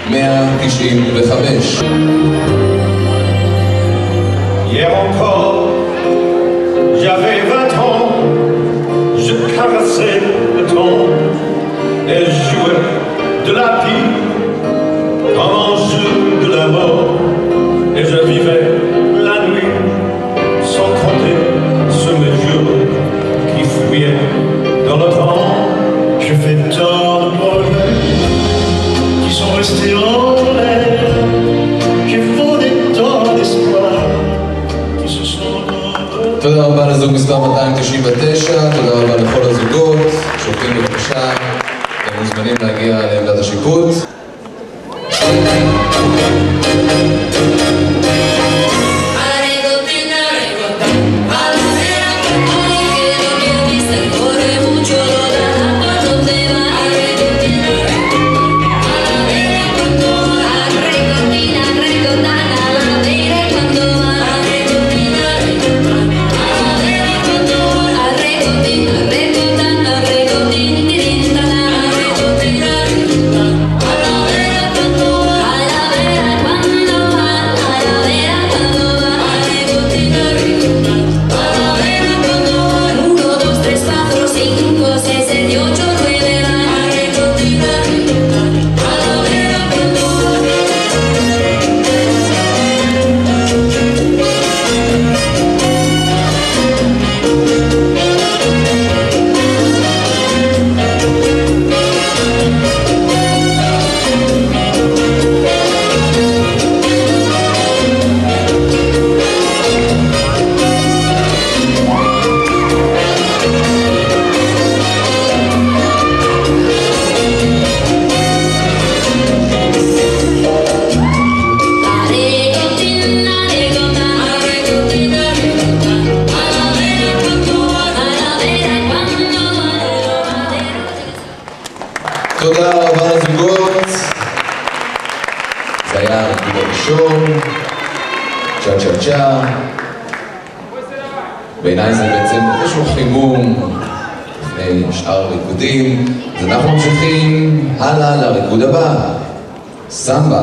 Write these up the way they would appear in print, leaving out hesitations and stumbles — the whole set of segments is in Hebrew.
195. Hier encore, j'avais 20 ans, je caressais le temps et jouais de la vie comme un jeu de la mort, et je vivais la nuit sans compter sur mes jours qui fuyaient dans le temps. Je fais tant de projets qui sont restés en l'air, j'ai fondé tant d'espoir qui se sont envolés. תודה רבה לזוג מספר 299, תודה רבה לכל הזוגות, שופטים בבקשה, אתם מוזמנים להגיע לעמדת השיפוט. תודה רבה לזוגות. זה היה הריקוד הראשון, צ'ה צ'ה צ'ה. בעיניי זה בעצם איזשהו חימום לפני שאר הריקודים. אז אנחנו ממשיכים הלאה לריקוד הבא, סמבה.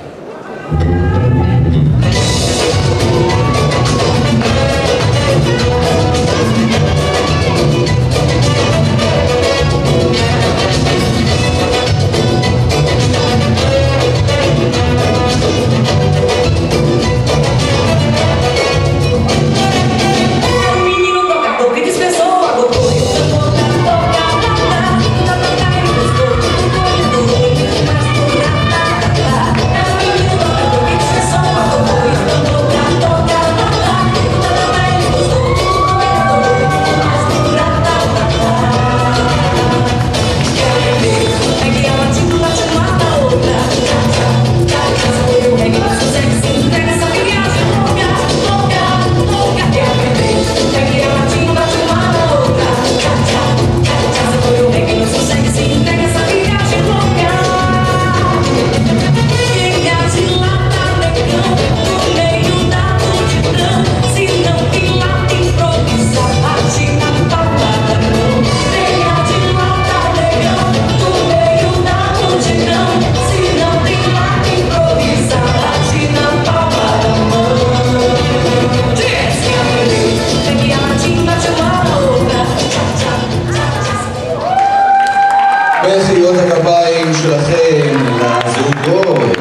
מחיאות הכפיים שלכם לזוגות.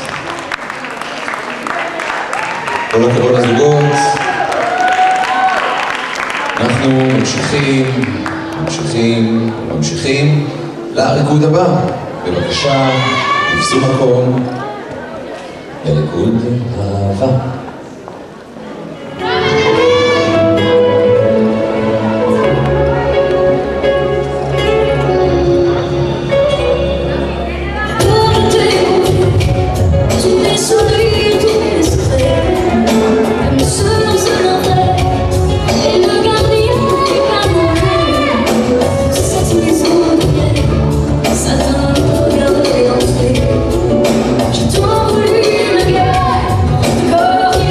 כל הכבוד לזוגות. אנחנו ממשיכים לריקוד הבא. בבקשה, תפסו מקום לריקוד הבא. Je t'en voulais, ma gueule.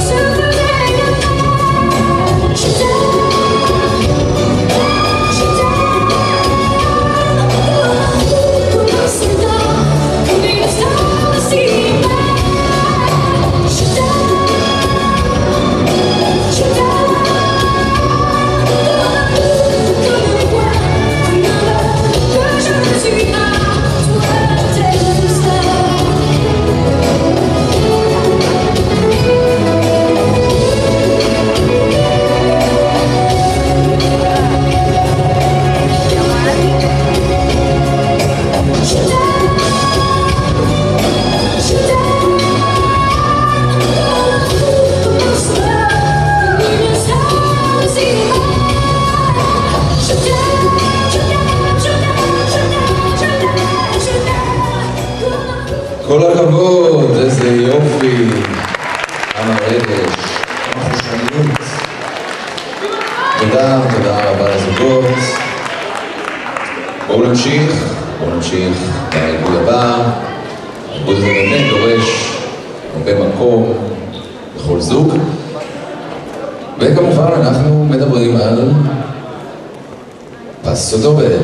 כל הכבוד, איזה יופי. כמה רגש, כמה חושניות. תודה רבה לזוגות. בואו נמשיך לעיבוד הבא. העיבוד הזה באמת דורש הרבה מקום בכל זוג. וכמובן אנחנו מדברים על פסו דובל.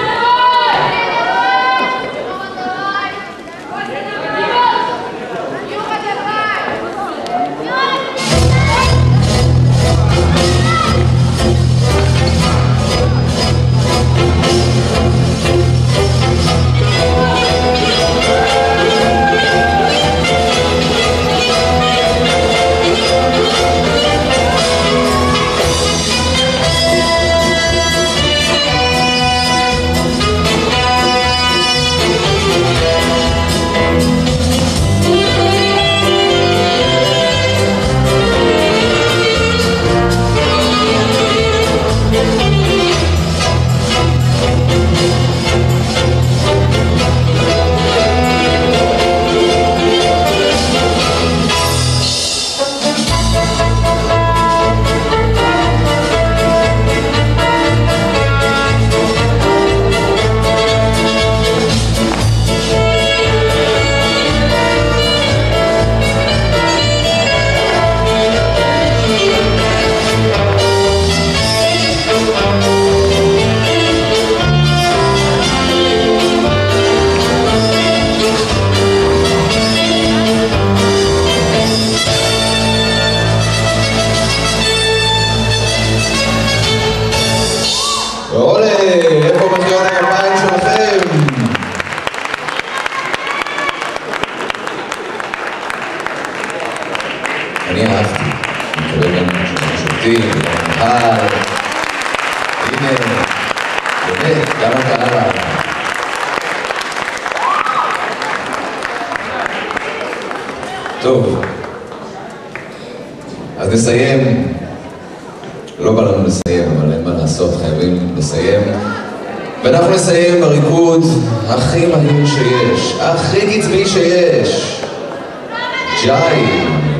אני אהבתי, אני מקבל גם שופטים, גם קהל. הנה, באמת, גם הקהל אהב. טוב, אז נסיים. לא בא לנו לסיים, אבל אין מה לעשות, חייבים לסיים. ואנחנו נסיים בריקוד הכי מהיר שיש, הכי קצבי שיש. ג'יי.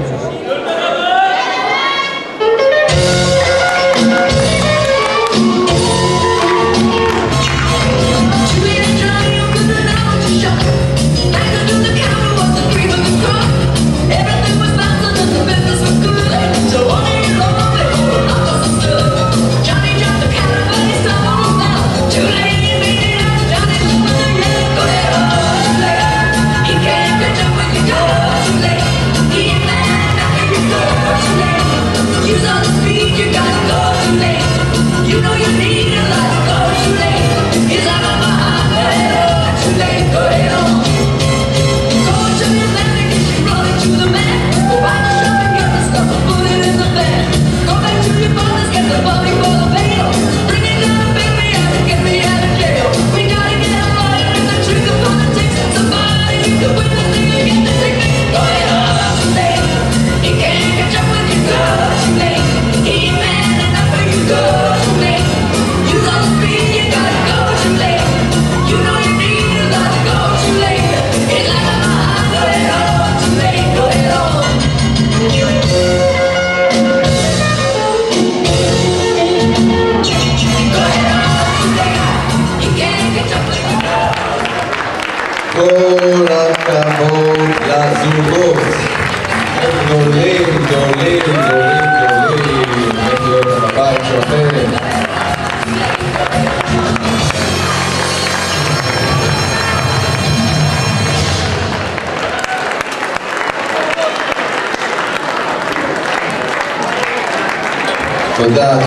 כל הכבוד לזוגות. גדולים. מחיאות הכפיים שלכם. תודה.